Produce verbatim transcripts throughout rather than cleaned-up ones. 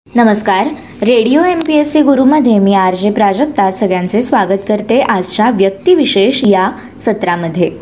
नमस्कार. Radio M P S C गुरुमध्ये मी आर जे प्राजक्ता सगळ्यांचे स्वागत करते आजच्या व्यक्तिविशेष या सत्रामध्ये.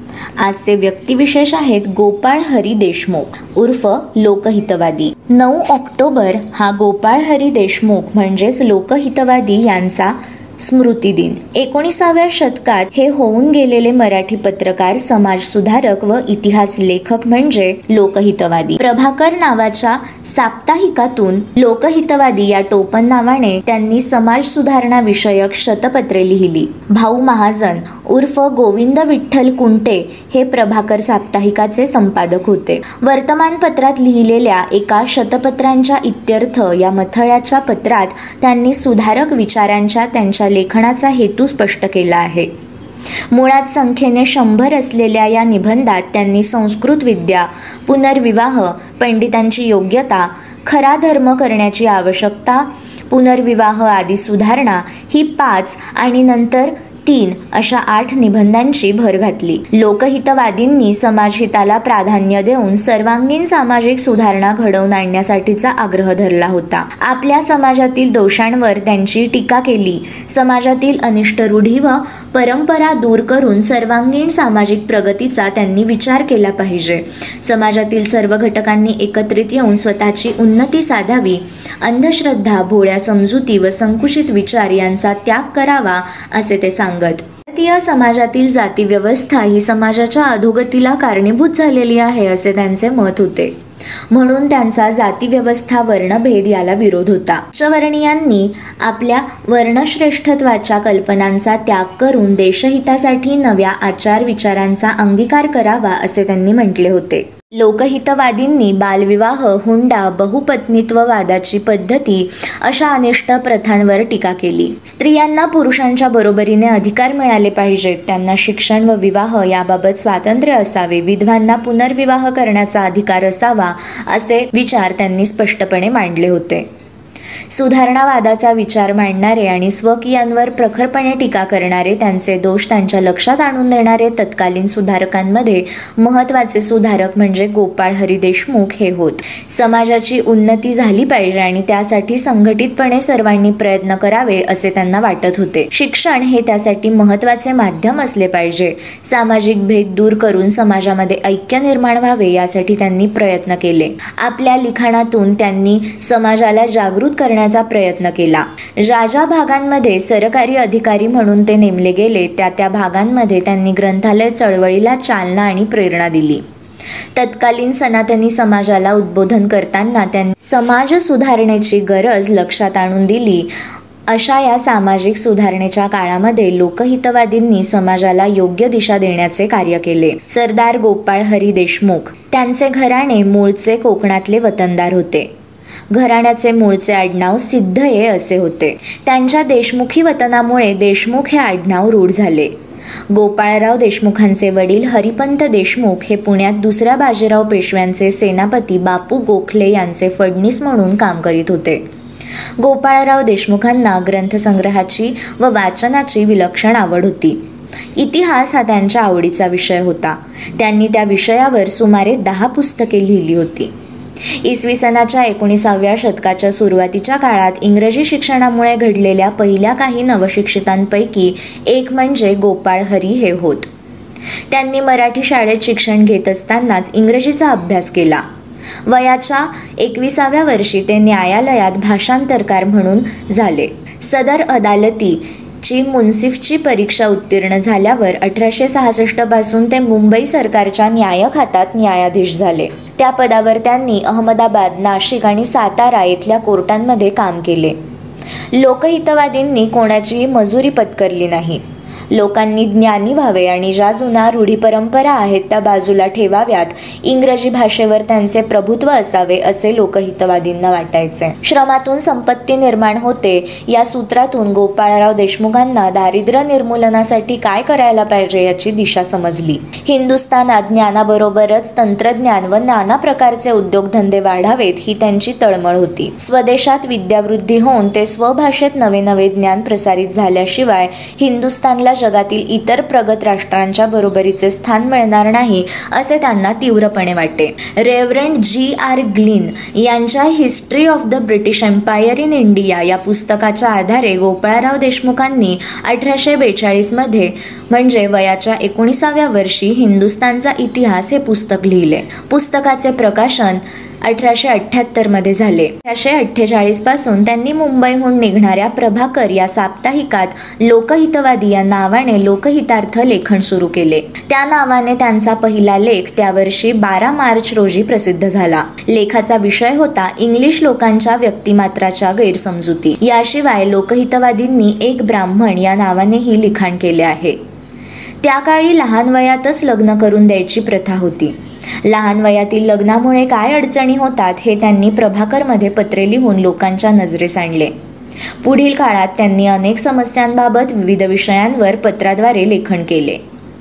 आजचे व्यक्तिविशेष आहेत गोपाळ हरी देशमुख उर्फ लोकहितवादी. नऊ ऑक्टोबर हा गोपाळ हरी देशमुख म्हणजेच लोकहितवादी यांचा स्मृती दिन. एकोणीसाव्या शतकात हे होऊन गेलेले मराठी पत्रकार, समाजसुधारक व इतिहास लेखक म्हणजे लोकहितवादी. प्रभाकर नावाच्या साप्ताहिकातून लोकहितवादी या टोपण नावाने त्यांनी समाज सुधारणा विषयक शतपत्रे लिहिली. भाऊ महाजन उर्फ गोविंद विठ्ठल कुंटे हे प्रभाकर साप्ताहिकाचे संपादक होते. वर्तमानपत्रात लिहिलेल्या एका शतपत्रांच्या इत्यर्थ या मथळ्याच्या पत्रात त्यांनी सुधारक विचारांच्या त्यांच्या लेखनाचा हेतू स्पष्ट केला आहे. मुळात संख्येने शंभर असलेल्या या निबंधात त्यांनी संस्कृत विद्या, पुनर्विवाह, पंडितांची योग्यता, खरा धर्म करण्याची आवश्यकता, पुनर्विवाह आदी सुधारणा ही पाच आणि नंतर तीन अशा आठ निबंधांची भर घातली. लोकहितवादींनी समाजहिताला प्राधान्य देऊन सर्वांगीण सामाजिक सुधारणा घडवून आणण्यासाठीचा आग्रह धरला होता. आपल्या समाजातील दोषांवर त्यांची टीका केली. समाजातील अनिष्ट रूढी व परंपरा दूर करून सर्वांगीण सामाजिक प्रगतीचा त्यांनी विचार केला पाहिजे. समाजातील सर्व घटकांनी एकत्रित येऊन स्वतःची उन्नती साधावी. अंधश्रद्धा, भोळ्या समजुती व संकुचित विचार यांचा त्याग करावा असे ते सांगत. भारतीय समाजातील जाती व्यवस्था ही समाजाच्या अधोगतीला कारणीभूत झालेली आहे असे त्यांचे मत होते. म्हणून त्यांचा जाती व्यवस्था, वर्णभेद याला विरोध होता. उच्चवर्णीयांनी आपल्या वर्णश्रेष्ठत्वाच्या कल्पनांचा त्याग करून देशहितासाठी नव्या आचार विचारांचा अंगीकार करावा असे त्यांनी म्हटले होते. लोकहितवादींनी बालविवाह, हुंडा, बहुपत्नीत्ववादाची पद्धती अशा अनिष्ट प्रथांवर टीका केली. स्त्रियांना पुरुषांच्या बरोबरीने अधिकार मिळाले पाहिजेत. त्यांना शिक्षण व विवाह याबाबत स्वातंत्र्य असावे. विधवांना पुनर्विवाह करण्याचा अधिकार असावा असे विचार त्यांनी स्पष्टपणे मांडले होते. सुधारणावादाचा विचार मांडणारे आणि स्वकीयांवर प्रखरपणे टीका करणारे, त्यांचे दोष त्यांच्या लक्षात आणून देणारे तत्कालीन सुधारकांमध्ये महत्त्वाचे सुधारक म्हणजे गोपाळ हरी देशमुख हे होत. समाजाची उन्नती झाली पाहिजे आणि त्यासाठी संघटितपणे सर्वांनी प्रयत्न करावे असे त्यांना वाटत होते. शिक्षण हे त्यासाठी महत्त्वाचे माध्यम असले पाहिजे. सामाजिक भेद दूर करून समाजामध्ये ऐक्य निर्माण व्हावे यासाठी त्यांनी प्रयत्न केले. आपल्या लिखाणातून त्यांनी समाजाला जागृत करण्याचा प्रयत्न केला. ज्या ज्या भागांमध्ये सरकारी अधिकारी म्हणून ते नेमले गेले त्या त्या भागांमध्ये त्यांनी ग्रंथालय चळवळीला चालना आणि प्रेरणा दिली. तत्कालीन सनातनी समाजाला उद्बोधन करताना त्यांनी समाज सुधारणेची गरज लक्षात आणून दिली. अशा या सामाजिक सुधारणेच्या काळामध्ये लोकहितवादींनी समाजाला योग्य दिशा देण्याचे कार्य केले. सरदार गोपाळ हरी देशमुख त्यांचे घराणे मूळचे कोकणातले वतनदार होते. घराण्याचे मूळचे आडनाव सिद्धये असे होते. त्यांच्या देशमुखी वतनामुळे देशमुख हे आडनाव रूढ झाले. गोपाळराव देशमुखांचे वडील हरिपंत देशमुख हे पुण्यात दुसऱ्या बाजीराव पेशव्यांचे सेनापती बापू गोखले यांचे फडणीस म्हणून काम करीत होते. गोपाळराव देशमुखांना ग्रंथसंग्रहाची व वाचनाची विलक्षण आवड होती. इतिहास हा त्यांच्या आवडीचा विषय होता. त्यांनी त्या विषयावर सुमारे दहा पुस्तके लिहिली होती. इसवी सनाच्या एकोणीसाव्या शतकाच्या सुरुवातीच्या काळात इंग्रजी शिक्षणामुळे घडलेल्या पहिल्या काही नवशिक्षितांपैकी एक म्हणजे गोपाळ हरी हे होत. त्यांनी मराठी शाळेत शिक्षण घेत असतानाच इंग्रजीचा अभ्यास केला. वयाच्या एकविसाव्या वर्षी ते न्यायालयात भाषांतरकार म्हणून झाले. सदर अदालती ची मुन्सिफची परीक्षा उत्तीर्ण झाल्यावर अठराशे सहासष्ट पासून ते मुंबई सरकारच्या न्याय खात्यात न्यायाधीश झाले. त्या पदावर त्यांनी अहमदाबाद, नाशिक आणि सातारा येथील कोर्टांमध्ये काम केले. लोकहितवादींनी कोणाचीही मजुरी पत्करली नाही. लोकांनी ज्ञानी व्हावे आणि ज्या जुन्या रूढी परंपरा आहेत त्या बाजूला ठेवाव्यात. इंग्रजी भाषेवर त्यांचे प्रभुत्व असावे असे लोकहितवादींना वाटायचे. श्रमातून संपत्ती निर्माण होते या सूत्रातून गोपाळराव देशमुखांना दारिद्र्य निर्मूलनासाठी काय करायला पाहिजे याची दिशा समजली. हिंदुस्थानात ज्ञानाबरोबरच तंत्रज्ञान व नाना प्रकारचे उद्योगधंदे वाढावेत ही त्यांची तळमळ होती. स्वदेशात विद्यावृद्धी होऊन ते स्वभाषेत नवे नवे ज्ञान प्रसारित झाल्याशिवाय हिंदुस्थानला जगातील इतर प्रगत राष्ट्रांच्या बरोबरीचे स्थान मिळणार नाही असे त्यांना तीव्रपणे वाटते. रेव्हरंड जी आर ग्लिन यांच्या history of the British empire in India या पुस्तकाच्या आधारे गोपाळराव देशमुखांनी अठराशे बेचाळीस मध्ये म्हणजे वयाच्या एकोणीसाव्या वर्षी हिंदुस्थानचा इतिहास हे पुस्तक लिहिले. पुस्तकाचे प्रकाशन अठराशे अठ्ठ्याहत्तर मध्ये झाले. अठराशे अठ्ठेचाळीस पासून त्यांनी मुंबईहून निघणाऱ्या प्रभाकर या साप्ताहिकात लोकहितवादी या नावाने लोकहितार्थ लेखन सुरू केले. त्या नावाने त्यांचा पहिला लेख त्या वर्षी बारा मार्च रोजी प्रसिद्ध झाला. लेखाचा विषय होता इंग्लिश लोकांच्या व्यक्तिमात्राच्या गैरसमजुती. याशिवाय लोकहितवादींनी एक ब्राह्मण या नावानेही लिखाण केले आहे. त्या काळी लहान वयातच लग्न करून द्यायची प्रथा होती. लहान वयातील लग्नामुळे काय अडचणी होतात हे त्यांनी प्रभाकरमध्ये पत्रे लिहून लोकांच्या नजरेस आणले. पुढील काळात त्यांनी अनेक समस्यांबाबत विविध विषयांवर पत्राद्वारे लेखन केले.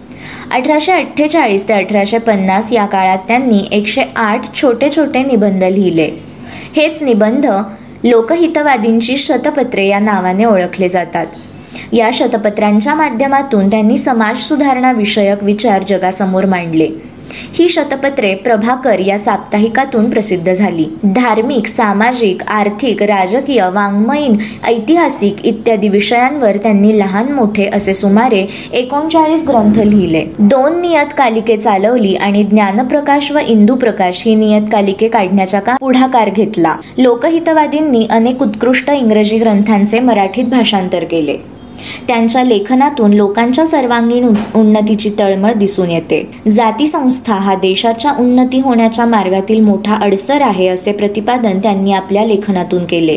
अठराशे अठ्ठेचाळीस ते अठराशे पन्नास या काळात त्यांनी एकशे आठ छोटे छोटे निबंध लिहिले. हेच निबंध लोकहितवादींची शतपत्रे या नावाने ओळखले जातात. या शतपत्रांच्या माध्यमातून त्यांनी समाज सुधारणा विषयक विचार जगासमोर मांडले. ही शतपत्रे प्रभाकर या साप्ताहिकातून प्रसिद्ध झाली. धार्मिक, सामाजिक, आर्थिक, राजकीय, वाङ्मयीन, ऐतिहासिक इत्यादी विषयांवर त्यांनी लहान मोठे असे सुमारे एकोणचाळीस ग्रंथ लिहिले. दोन नियतकालिके चालवली आणि ज्ञानप्रकाश व इंदुप्रकाश ही नियतकालिके काढण्याचा काम पुढाकार घेतला. लोकहितवादींनी अनेक उत्कृष्ट इंग्रजी ग्रंथांचे मराठीत भाषांतर केले. त्यांच्या लेखनातून लोकांच्या सर्वांगीण उन्नतीची तळमळ दिसून येते. जाती संस्था हा देशाच्या उन्नती होण्याच्या मार्गातील मोठा अडसर आहे असे प्रतिपादन त्यांनी आपल्या लेखनातून केले.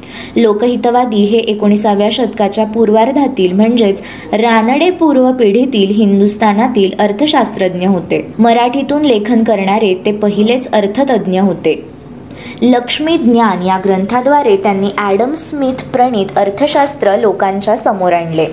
लोकहितवादी हे एकोणीसाव्या शतकाच्या पूर्वार्धातील म्हणजेच रानडे पूर्व पिढीतील हिंदुस्थानातील अर्थशास्त्रज्ञ होते. मराठीतून लेखन करणारे ते पहिलेच अर्थतज्ञ होते. लक्ष्मी ज्ञान या ग्रंथाद्वारे त्यांनी ॲडम स्मिथ प्रणीत अर्थशास्त्र लोकांच्या समोर आणले.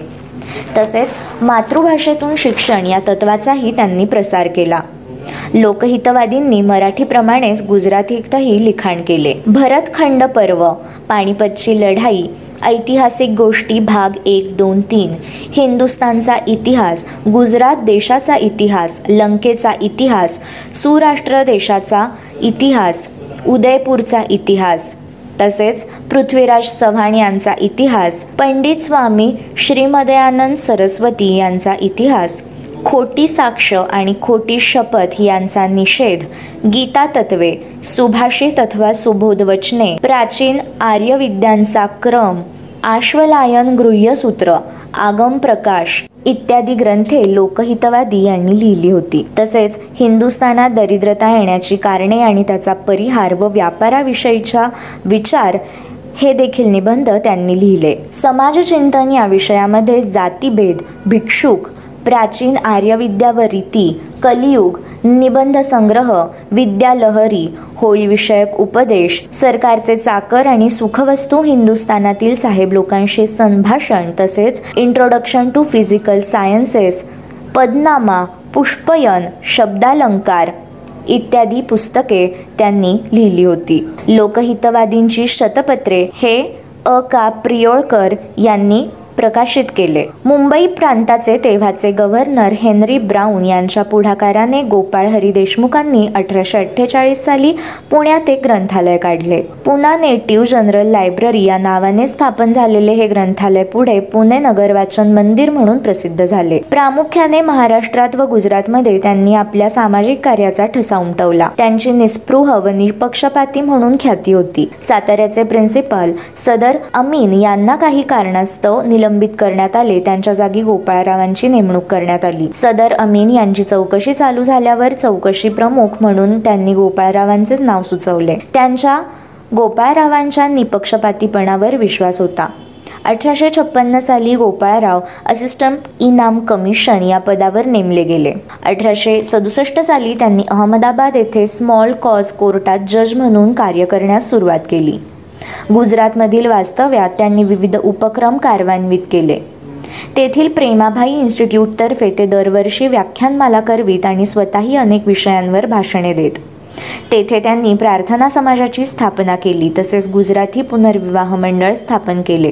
तसेच मातृभाषेतून शिक्षण या तत्वाचाही त्यांनी प्रसार केला. लोकहितवादींनी मराठीप्रमाणेच गुजरातीतही लिखाण केले. भरतखंड पर्व, पानिपतची लढाई, ऐतिहासिक गोष्टी भाग एक दोन तीन, हिंदुस्थानचा इतिहास, गुजरात देशाचा इतिहास, लंकेचा इतिहास, सुराष्ट्र देशाचा इतिहास, उदयपूरचा इतिहास, तसेच पृथ्वीराज चव्हाण यांचा इतिहास, पंडित स्वामी श्रीमदयानंद सरस्वती यांचा इतिहास, खोटी साक्ष आणि खोटी शपथ यांचा निषेध, गीता तत्वे, सुभाषित अथवा सुबोधवचने, प्राचीन आर्यविद्यांचा क्रम, आश्वलायन गृह्यसूत्र, आगम प्रकाश इत्यादी ग्रंथे लोकहितवादी यांनी लिहिली होती. तसेच हिंदुस्थानात दरिद्रता येण्याची कारणे आणि त्याचा परिहार व व्यापाराविषयीचा विचार हे देखील निबंध त्यांनी लिहिले. समाजचिंतन या विषयामध्ये जातीभेद, भिक्षुक, प्राचीन आर्यविद्या व रीती, कलियुग, निबंध संग्रह, विद्यालहरी, होळी विषयक उपदेश, सरकारचे चाकर आणि सुखवस्तू, हिंदुस्थानातील साहेब लोकांशी संभाषण, तसेच इंट्रोडक्शन टू फिजिकल सायन्सेस, पदनामा, पुष्पयन, शब्दालंकार इत्यादी पुस्तके त्यांनी लिहिली होती. लोकहितवादींची शतपत्रे हे अ का प्रियोळकर यांनी प्रकाशित केले. मुंबई प्रांताचे तेव्हाचे गव्हर्नर हेनरी ब्राऊन यांच्या पुढाकाराने गोपाळ हरी देशमुखांनी अठराशे अठ्ठेचाळीस साली पुण्यात एक ग्रंथालय काढले. पुणा नेटिव्ह जनरल लायब्ररी या नावाने स्थापन झालेले हे ग्रंथालय पुढे पुणे नगर वाचन मंदिर म्हणून प्रसिद्ध झाले. प्रामुख्याने महाराष्ट्रात व गुजरातमध्ये त्यांनी आपल्या सामाजिक कार्याचा ठसा उमटवला. त्यांची निस्पृह व निपक्षपाती म्हणून ख्याती होती. साताऱ्याचे प्रिन्सिपल सदर अमीन यांना काही कारणास्तव निलंबित करण्यात आले. त्यांच्या जागी गोपाळरावांची नेमणूक करण्यात आली. सदर अमीन यांची चौकशी चालू झाल्यावर चौकशी प्रमुख म्हणून त्यांनी गोपाळरावांचेच नाव सुचवले. त्यांच्या गोपाळरावांच्या निपक्षपातीपणावर विश्वास होता. अठराशे छप्पन्न साली गोपाळराव असिस्टंट इनाम कमिशन या पदावर नेमले गेले. अठराशे सदुसष्ट साली त्यांनी अहमदाबाद येथे स्मॉल कॉज कोर्टात जज म्हणून कार्य करण्यास सुरुवात केली. गुजरातमधील वास्तव्यात त्यांनी विविध उपक्रम कार्यान्वित केले. तेथील प्रेमाभाई इन्स्टिट्यूटतर्फे ते दरवर्षी व्याख्यानमाला करवीत आणि स्वतःही अनेक विषयांवर भाषणे देत. तेथे त्यांनी प्रार्थना समाजाची स्थापना केली. तसेच गुजराती पुनर्विवाह मंडळ स्थापन केले.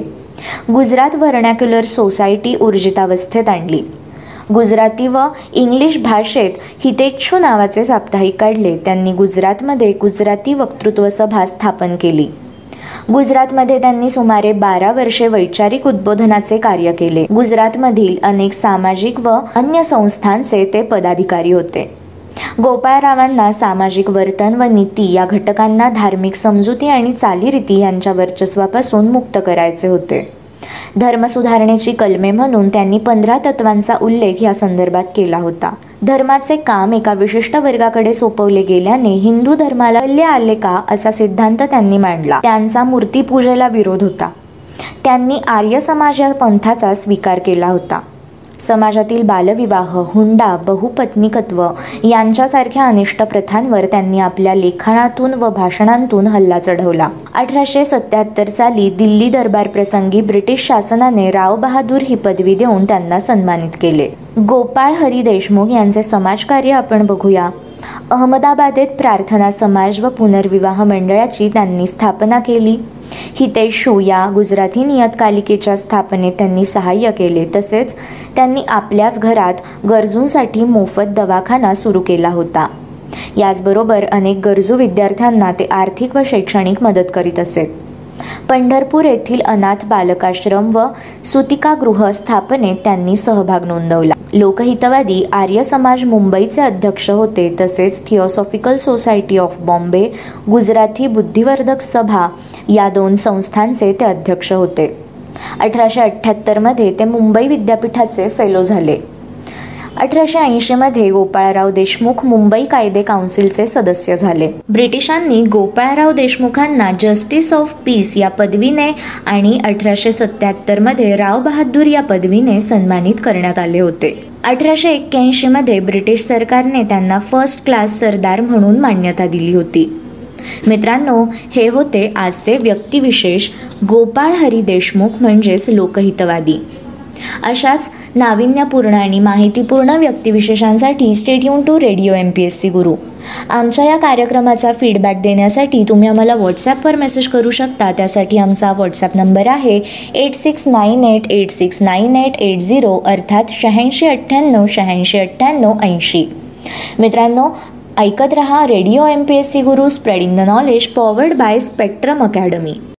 गुजरात व्हर्नॅक्युलर सोसायटी ऊर्जितावस्थेत आणली. गुजराती व इंग्लिश भाषेत हितेच्छू नावाचे साप्ताहिक काढले. त्यांनी गुजरातमध्ये गुजराती वक्तृत्व सभा स्थापन केली. गुजरातमध्ये त्यांनी सुमारे बारा वर्षे वैचारिक उद्बोधनाचे कार्य केले. गुजरातमधील अनेक सामाजिक व अन्य संस्थांचे ते पदाधिकारी होते. गोपाळरावांना सामाजिक वर्तन व नीती या घटकांना धार्मिक समजुती आणि चालीरीती यांच्या वर्चस्वापासून मुक्त करायचे होते. धर्मसुधारणेची कलमे म्हणून त्यांनी पंधरा तत्वांचा उल्लेख या संदर्भात केला होता. धर्माचे काम एका विशिष्ट वर्गाकडे सोपवले गेल्याने हिंदू धर्माला मूल्य आले का असा सिद्धांत त्यांनी मांडला. त्यांचा मूर्तीपूजेला विरोध होता. त्यांनी आर्य समाज या पंथाचा स्वीकार केला होता. समाजातील बालविवाह, हुंडा, बहुपत्नीकत्व यांच्यासारख्या अनिष्ट प्रथांवर त्यांनी आपल्या लेखनातून व भाषणांतून हल्ला चढवला. अठराशे सत्याहत्तर साली दिल्ली दरबार प्रसंगी ब्रिटिश शासनाने राव बहादूर ही पदवी देऊन त्यांना सन्मानित केले. गोपाळ हरी देशमुख यांचे समाजकार्य आपण बघूया. अहमदाबादेत प्रार्थना समाज व पुनर्विवाह मंडळाची त्यांनी स्थापना केली. हितेशू या गुजराती नियतकालिकेच्या स्थापनेत त्यांनी सहाय्य केले. तसेच त्यांनी आपल्याच घरात गरजूंसाठी मोफत दवाखाना सुरू केला होता. याचबरोबर अनेक गरजू विद्यार्थ्यांना ते आर्थिक व शैक्षणिक मदत करीत असे. पंढरपूर येथील अनाथ बालकाश्रम व सुतिकागृह स्थापनेत त्यांनी सहभाग नोंदवला. लोकहितवादी आर्य समाज मुंबईचे अध्यक्ष होते. तसेच theosophical society of Bombay, Gujarati Buddhivardhak Sabha या दोन संस्थांचे ते अध्यक्ष होते. अठराशे अठ्ठ्याहत्तरमध्ये ते मुंबई विद्यापीठाचे फेलो झाले. अठराशे ऐंशीमध्ये गोपाळराव देशमुख मुंबई कायदे काउन्सिलचे सदस्य झाले. ब्रिटिशांनी गोपाळराव देशमुखांना जस्टिस ऑफ पीस या पदवीने आणि अठराशे सत्याहत्तरमध्ये राव बहादूर या पदवीने सन्मानित करण्यात आले होते. अठराशे एक्क्याऐंशीमध्ये ब्रिटिश सरकारने त्यांना फर्स्ट क्लास सरदार म्हणून मान्यता दिली होती. मित्रांनो, हे होते आजचे व्यक्तिविशेष गोपाळ हरी देशमुख म्हणजेच लोकहितवादी. अशाच नाविन्यपूर्ण आणि माहितीपूर्ण व्यक्तिविशेषांसाठी stay tune to radio M P S C Guru. आमच्या या कार्यक्रमाचा फीडबॅक देण्यासाठी तुम्ही आम्हाला व्हॉट्सॲपवर मेसेज करू शकता. त्यासाठी आमचा व्हॉट्सॲप नंबर आहे eight six nine eight eight six nine eight eight zero अर्थात शहाऐंशी अठ्ठ्याण्णव शहाऐंशी अठ्ठ्याण्णव ऐंशी. मित्रांनो, ऐकत रहा radio M P S C Guru, spreading the knowledge, powered by spectrum academy.